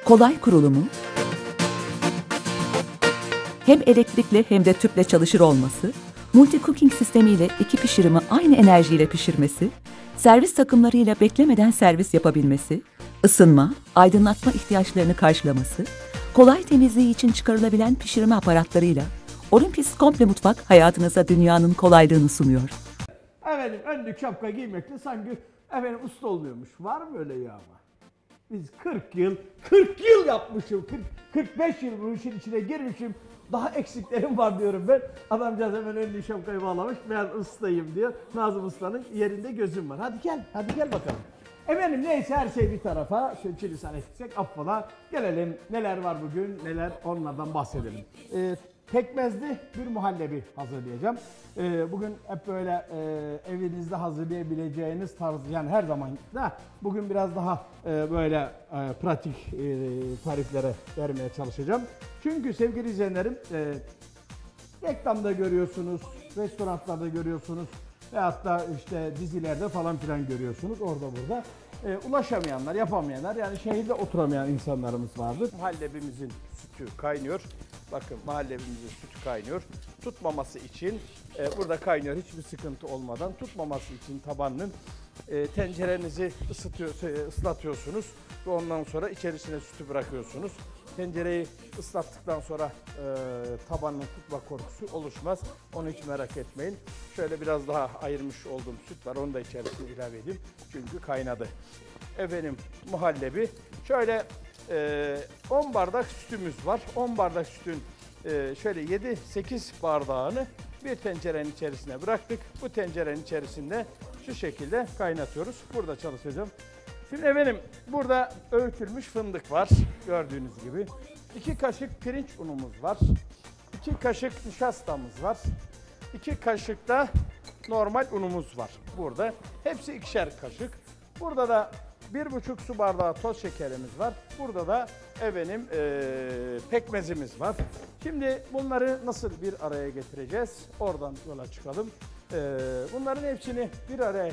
kolay kurulumu, hem elektrikli hem de tüple çalışır olması, multi cooking sistemiyle iki pişirimi aynı enerjiyle pişirmesi, servis takımlarıyla beklemeden servis yapabilmesi, ısınma, aydınlatma ihtiyaçlarını karşılaması, kolay temizliği için çıkarılabilen pişirme aparatlarıyla Olympus Komple Mutfak hayatınıza dünyanın kolaylığını sunuyor. Efendim önlük şapka giymekle sanki efendim usta olmuyormuş. Var mı öyle ya ama? Biz 40 yıl yapmışım. 45 yıl bu işin içine girmişim. Daha eksiklerim var diyorum ben. Adamcağız hemen önlük şapkayı bağlamış. Ben ustayım diyor. Nazım Usta'nın yerinde gözüm var. Hadi gel bakalım. Efendim neyse her şey bir tarafa. Sürçülisan ettiysek affola. Gelelim neler var bugün, neler onlardan bahsedelim. Pekmezli bir muhallebi hazırlayacağım. Bugün hep böyle evinizde hazırlayabileceğiniz tarz, yani her zaman da bugün biraz daha böyle pratik tariflere vermeye çalışacağım. Çünkü sevgili izleyenlerim, reklamda görüyorsunuz, restoranlarda görüyorsunuz veyahut da işte dizilerde falan filan görüyorsunuz orada burada. Ulaşamayanlar, yapamayanlar, yani şehirde oturamayan insanlarımız vardır. Muhallebimizin sütü kaynıyor. Bakın muhallebimizin sütü kaynıyor. Tutmaması için burada kaynıyor, hiçbir sıkıntı olmadan. Tutmaması için tabanının tencerenizi ıslatıyorsunuz ve ondan sonra içerisine sütü bırakıyorsunuz. Tencereyi ıslattıktan sonra tabanının tutma korkusu oluşmaz. Onu hiç merak etmeyin. Şöyle biraz daha ayırmış olduğum süt var. Onu da içerisine ilave edeyim. Çünkü kaynadı. Efendim muhallebi. Şöyle 10 bardak sütümüz var. 10 bardak sütün şöyle 7-8 bardağını bir tencerenin içerisine bıraktık. Bu tencerenin içerisinde şu şekilde kaynatıyoruz. Burada çalışacağım. Şimdi efendim burada öğütülmüş fındık var. Gördüğünüz gibi. 2 kaşık pirinç unumuz var. 2 kaşık nişastamız var. 2 kaşık da normal unumuz var. Burada hepsi 2'şer kaşık. Burada da 1,5 su bardağı toz şekerimiz var. Burada da efendim pekmezimiz var. Şimdi bunları nasıl bir araya getireceğiz? Oradan yola çıkalım. Bunların hepsini bir araya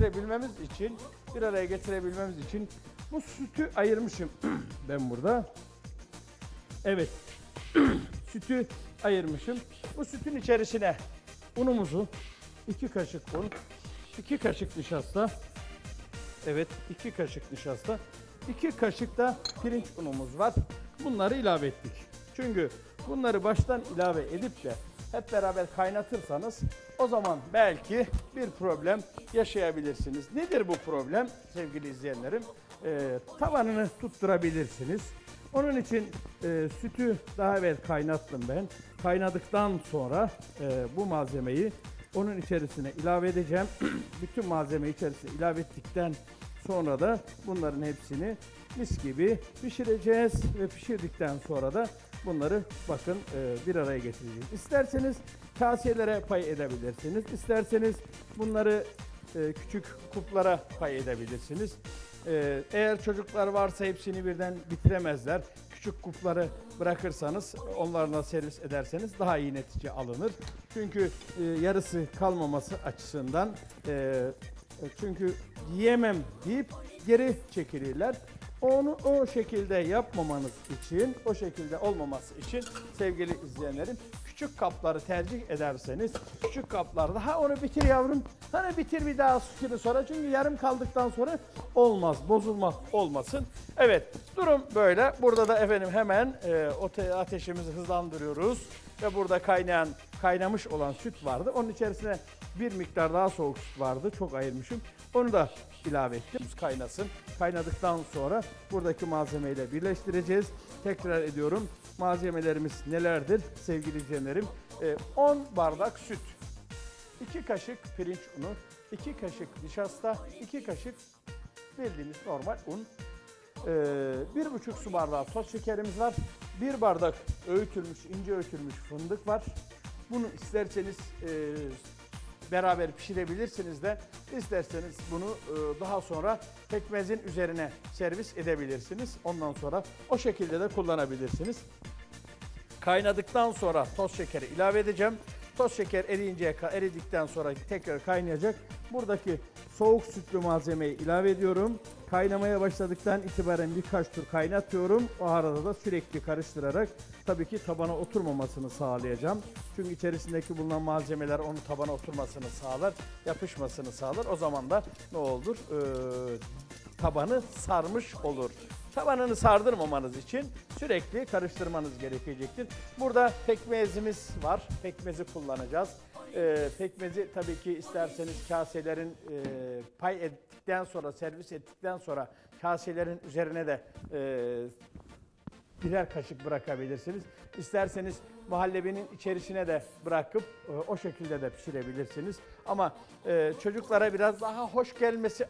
getirebilmemiz için bu sütü ayırmışım ben burada. Evet. Sütü ayırmışım. Bu sütün içerisine unumuzu 2 kaşık un, 2 kaşık nişasta. Evet, 2 kaşık nişasta. 2 kaşık da pirinç unumuz var. Bunları ilave ettik. Çünkü bunları baştan ilave edip de hep beraber kaynatırsanız o zaman belki bir problem yaşayabilirsiniz. Nedir bu problem sevgili izleyenlerim? Tabanını tutturabilirsiniz. Onun için sütü daha evvel kaynattım ben. Kaynadıktan sonra bu malzemeyi onun içerisine ilave edeceğim. Bütün malzemeyi içerisine ilave ettikten sonra da bunların hepsini mis gibi pişireceğiz ve pişirdikten sonra da bunları bakın bir araya getireceğiz. İsterseniz kasiyelere pay edebilirsiniz. İsterseniz bunları küçük kuplara pay edebilirsiniz. Eğer çocuklar varsa hepsini birden bitiremezler. Küçük kupları bırakırsanız, onlarla servis ederseniz daha iyi netice alınır. Çünkü yarısı kalmaması açısından, çünkü yiyemem deyip geri çekilirler. Onu o şekilde yapmamanız için, o şekilde olmaması için sevgili izleyenlerim, küçük kapları tercih ederseniz, küçük kaplarda ha onu bitir yavrum, hani bitir bir daha sütünü sonra, çünkü yarım kaldıktan sonra olmaz, bozulma olmasın. Evet, durum böyle. Burada da efendim hemen ateşimizi hızlandırıyoruz ve burada kaynamış olan süt vardı. Onun içerisine bir miktar daha soğuk süt vardı, çok ayırmışım. Onu da ilave ettim. Kaynasın. Kaynadıktan sonra buradaki malzemeyle birleştireceğiz. Tekrar ediyorum. Malzemelerimiz nelerdir sevgili izleyenlerim? 10 bardak süt, 2 kaşık pirinç unu, 2 kaşık nişasta, 2 kaşık bildiğimiz normal un, 1,5 su bardağı toz şekerimiz var. 1 bardak ince öğütülmüş fındık var. Bunu isterseniz beraber pişirebilirsiniz de, isterseniz bunu daha sonra pekmezin üzerine servis edebilirsiniz. Ondan sonra o şekilde de kullanabilirsiniz. Kaynadıktan sonra toz şekeri ilave edeceğim. Toz şeker eridikten sonra tekrar kaynayacak. Buradaki soğuk sütlü malzemeyi ilave ediyorum. Kaynamaya başladıktan itibaren birkaç tur kaynatıyorum. O arada da sürekli karıştırarak tabii ki tabana oturmamasını sağlayacağım. Çünkü içerisindeki bulunan malzemeler onun tabana oturmasını sağlar, yapışmasını sağlar. O zaman da ne olur? Tabanı sarmış olur. Tabanını sardırmamanız için sürekli karıştırmanız gerekecektir. Burada pekmezimiz var. Pekmezi kullanacağız. Pekmezi tabii ki isterseniz kaselerin pay ettikten sonra, servis ettikten sonra kaselerin üzerine de birer kaşık bırakabilirsiniz. İsterseniz muhallebinin içerisine de bırakıp o şekilde de pişirebilirsiniz. Ama çocuklara biraz daha hoş gelmesi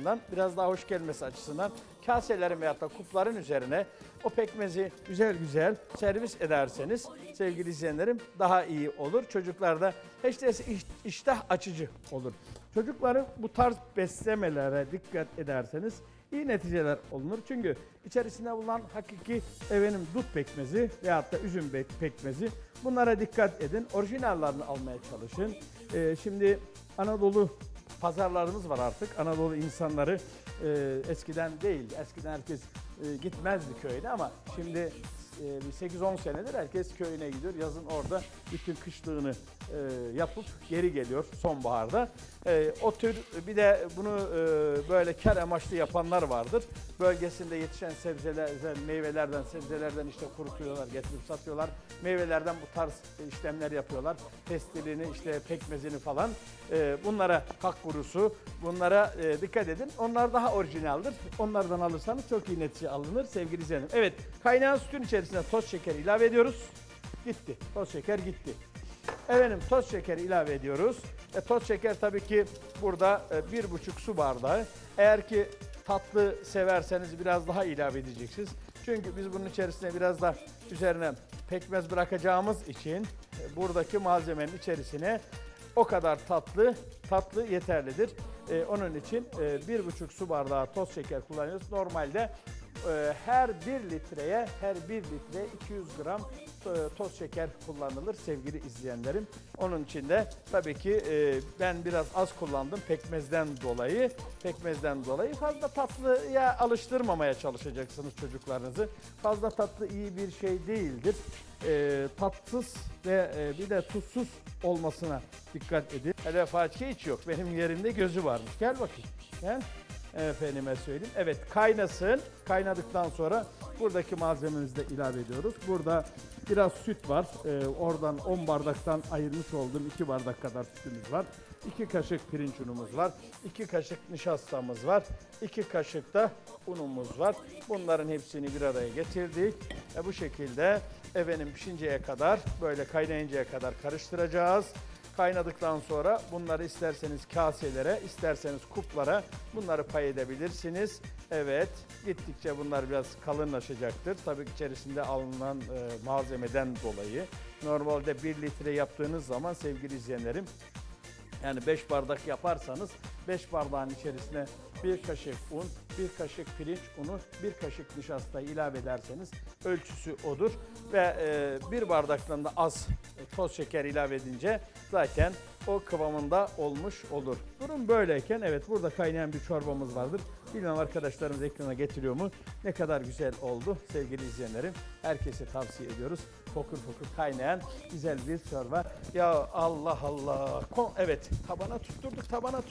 açısından, kaselerin veyahut da kupların üzerine o pekmezi güzel güzel servis ederseniz sevgili izleyenlerim daha iyi olur. Çocuklarda hiç değilse iştah açıcı olur. Çocukları bu tarz beslemelere dikkat ederseniz iyi neticeler olunur. Çünkü içerisinde bulunan hakiki dut pekmezi veyahut da üzüm pekmezi, bunlara dikkat edin. Orijinallerini almaya çalışın. Şimdi Anadolu pazarlarımız var artık. Anadolu insanları eskiden değil. Eskiden herkes gitmezdi köyüne ama şimdi 8-10 senedir herkes köyüne gidiyor. Yazın orada bütün kışlığını yapıp geri geliyor sonbaharda. O tür bir de bunu böyle kar amaçlı yapanlar vardır. Bölgesinde yetişen meyvelerden, sebzelerden işte kurutuyorlar, getirip satıyorlar. Meyvelerden bu tarz işlemler yapıyorlar. Pestilini, işte pekmezini falan. Bunlara kak kurusu, bunlara dikkat edin. Onlar daha orijinaldir. Onlardan alırsanız çok iyi netice alınır sevgili izleyenler. Evet, kaynayan sütün içerisine toz şeker ilave ediyoruz. Gitti. Toz şeker gitti. Toz şekeri ilave ediyoruz. Toz şeker tabii ki burada 1,5 su bardağı. Eğer ki tatlı severseniz biraz daha ilave edeceksiniz. Çünkü biz bunun içerisine biraz da üzerine pekmez bırakacağımız için buradaki malzemenin içerisine o kadar tatlı yeterlidir. Onun için 1,5 su bardağı toz şeker kullanıyoruz. Normalde her 1 litre 200 gram toz şeker kullanılır sevgili izleyenlerim. Onun için de tabii ki ben biraz az kullandım pekmezden dolayı. Fazla tatlıya alıştırmamaya çalışacaksınız çocuklarınızı. Fazla tatlı iyi bir şey değildir. Tatsız ve bir de tuzsuz olmasına dikkat edin. Hele Fatih'e hiç yok. Benim yerimde gözü varmış. Gel bakayım. Gel. Efendime söyleyeyim. Evet, kaynasın. Kaynadıktan sonra buradaki malzememizi de ilave ediyoruz. Burada biraz süt var. Oradan 10 bardaktan ayırmış olduğum 2 bardak kadar sütümüz var. 2 kaşık pirinç unumuz var. 2 kaşık nişastamız var. 2 kaşık da unumuz var. Bunların hepsini bir araya getirdik. Bu şekilde pişinceye kadar, böyle kaynayıncaya kadar karıştıracağız. Kaynadıktan sonra bunları isterseniz kaselere, isterseniz kuplara bunları pay edebilirsiniz. Evet, gittikçe bunlar biraz kalınlaşacaktır. Tabii içerisinde alınan malzemeden dolayı. Normalde 1 litre yaptığınız zaman sevgili izleyenlerim, yani 5 bardak yaparsanız 5 bardağın içerisine 1 kaşık un, 1 kaşık pirinç unu, 1 kaşık nişastayı ilave ederseniz ölçüsü odur. Ve 1 bardaktan da az toz şeker ilave edince zaten o kıvamında olmuş olur. Durum böyleyken evet, burada kaynayan bir çorbamız vardır. Bilmem arkadaşlarımız ekrana getiriyor mu? Ne kadar güzel oldu sevgili izleyenlerim. Herkese tavsiye ediyoruz. Fokur fokur kaynayan güzel bir çorba. Ya Allah Allah. Evet, tabana tutturduk.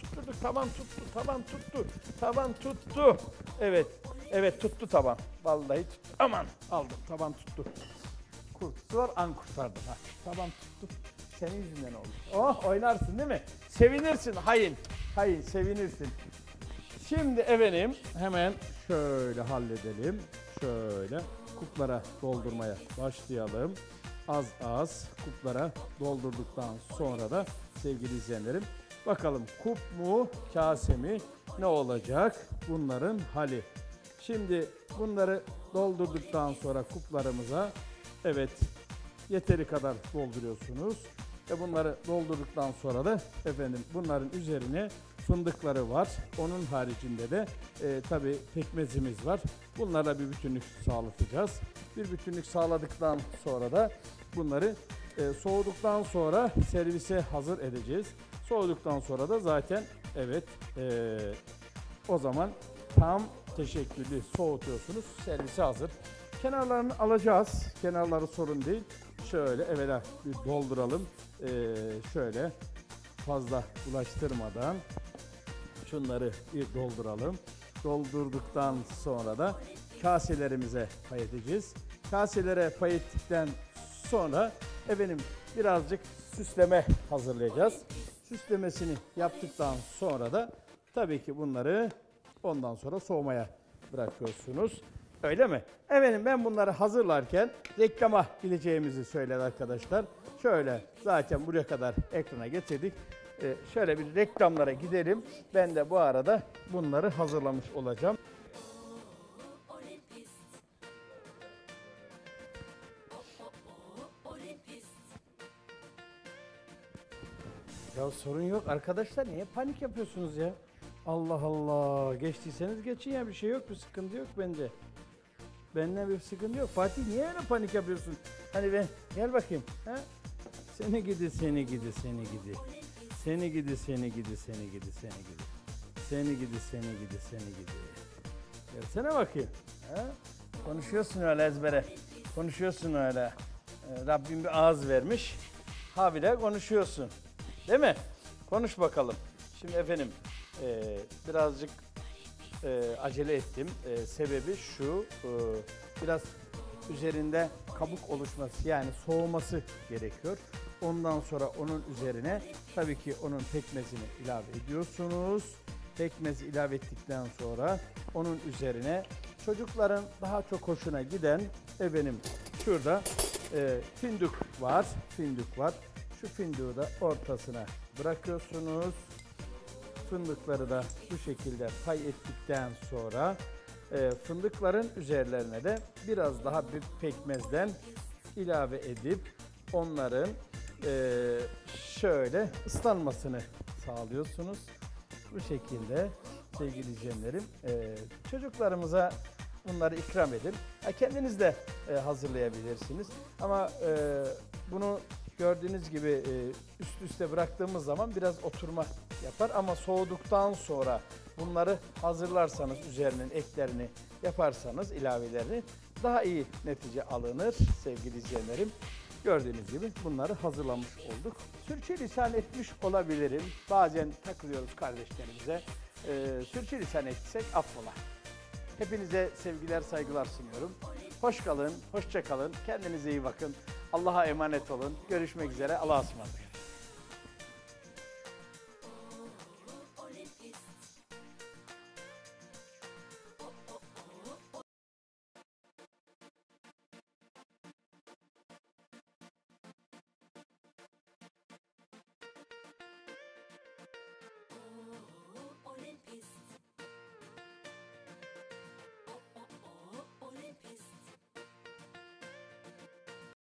Taban tuttu. Evet tuttu taban. Vallahi tuttu. Aman aldım. Taban tuttu. Kurtusu var, an kurtardım. Taban tuttu. Senin yüzünden oldu. Oh, oynarsın değil mi? Sevinirsin. Hain sevinirsin. Şimdi hemen şöyle halledelim. Şöyle kuplara doldurmaya başlayalım. Az kuplara doldurduktan sonra da sevgili izleyenlerim, bakalım kup mu kase mi ne olacak bunların hali. Şimdi bunları doldurduktan sonra kuplarımıza yeteri kadar dolduruyorsunuz. Ve bunları doldurduktan sonra da bunların üzerine fındıkları var. Onun haricinde de tabii pekmezimiz var. Bunlarla bir bütünlük sağlatacağız. Bir bütünlük sağladıktan sonra da bunları soğuduktan sonra servise hazır edeceğiz. Soğuduktan sonra da zaten o zaman tam teşekküllü soğutuyorsunuz. Servise hazır. Kenarlarını alacağız. Kenarları sorun değil. Şöyle evvela bir dolduralım. Şöyle fazla bulaştırmadan şunları bir dolduralım. Doldurduktan sonra da kaselerimize pay edeceğiz. Kaselere pay ettikten sonra birazcık süsleme hazırlayacağız. Süslemesini yaptıktan sonra da tabii ki bunları ondan sonra soğumaya bırakıyorsunuz. Öyle mi? Ben bunları hazırlarken reklama gideceğimizi söyledi arkadaşlar. Şöyle zaten buraya kadar ekrana getirdik. Şöyle bir reklamlara gidelim. Ben de bu arada bunları hazırlamış olacağım. Ya sorun yok arkadaşlar, niye panik yapıyorsunuz ya? Allah Allah, geçtiyseniz geçin ya, bir şey yok, bir sıkıntı yok bence. Benden bir sıkıntı yok. Fatih niye öyle panik yapıyorsun? Gel bakayım. Ha? Seni gidi. Seni gidi. Gelsene bakayım. Ha? Konuşuyorsun öyle ezbere. Konuşuyorsun öyle. Rabbim bir ağız vermiş. Habire konuşuyorsun. Değil mi? Konuş bakalım. Şimdi birazcık acele ettim. Sebebi şu, biraz üzerinde kabuk oluşması, yani soğuması gerekiyor. Ondan sonra onun üzerine tabii ki onun pekmezini ilave ediyorsunuz. Pekmezi ilave ettikten sonra onun üzerine çocukların daha çok hoşuna giden şurada fındık var. Şu fındığı da ortasına bırakıyorsunuz. Fındıkları da bu şekilde pay ettikten sonra fındıkların üzerlerine de biraz daha bir pekmezden ilave edip onların şöyle ıslanmasını sağlıyorsunuz. Bu şekilde sevgili izleyenlerim, çocuklarımıza bunları ikram edin. Kendiniz de hazırlayabilirsiniz. Ama bunu gördüğünüz gibi üst üste bıraktığımız zaman biraz oturma yapar. Ama soğuduktan sonra bunları hazırlarsanız, üzerinin eklerini yaparsanız, ilavelerini, daha iyi netice alınır sevgili izleyenlerim. Gördüğünüz gibi bunları hazırlamış olduk. Sürçülisan etmiş olabilirim. Bazen takılıyoruz kardeşlerimize. Sürçülisan etsek affola. Hepinize sevgiler, saygılar sunuyorum. Hoş kalın, hoşça kalın. Kendinize iyi bakın. Allah'a emanet olun. Görüşmek üzere. Allah'a ısmarladık.